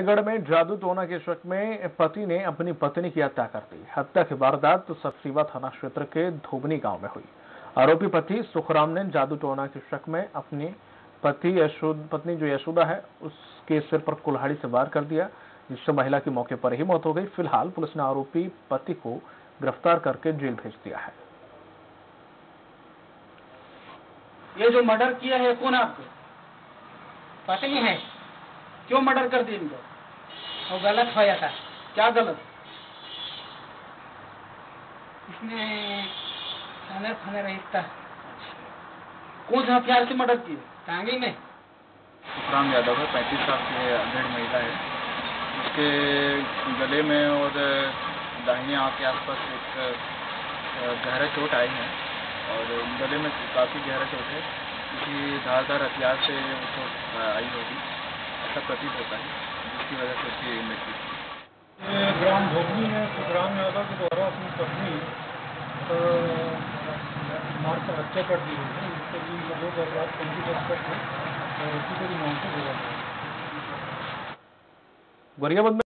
गढ़ में जादू टोना के शक में पति ने अपनी पत्नी की हत्या कर दी। हत्या की वारदात सचरीवा थाना क्षेत्र के धोबनी गांव में हुई। आरोपी पति सुखराम ने जादू टोना के शक में अपनी पत्नी जो यशोदा है उसके सिर पर कुल्हाड़ी से वार कर दिया, जिससे महिला की मौके पर ही मौत हो गई। फिलहाल पुलिस ने आरोपी पति को गिरफ्तार करके जेल भेज दिया है। ये जो मर्डर किया है कौन आपको पत्नी है? क्यों मर्डर कर दिया इनको? वो गलत हो जाता। क्या गलत? इसमें खाने खाने रहता। कौन सा हथियार से मर्डर किए? टांगी में। सुखराम यादव है, 35 साल की अधेड़ महिला है। उसके गले में और दाहिने आंख के आसपास एक गहरा चोट आई है और गले में काफ़ी गहरा चोट है। किसी धारदार हथियार से वो चोट आई होगी, ऐसा प्रतीत होता है, जिसकी वजह से उसकी मृत्यु। ये ग्राम धोबनी में सुखराम यादव के द्वारा अपनी पत्नी मारकर हत्या कर दी गई है। इसके लिए लोग अपराध पंजीबद्ध करके उसी को भी मांग से भेजा गया। गरियाबंद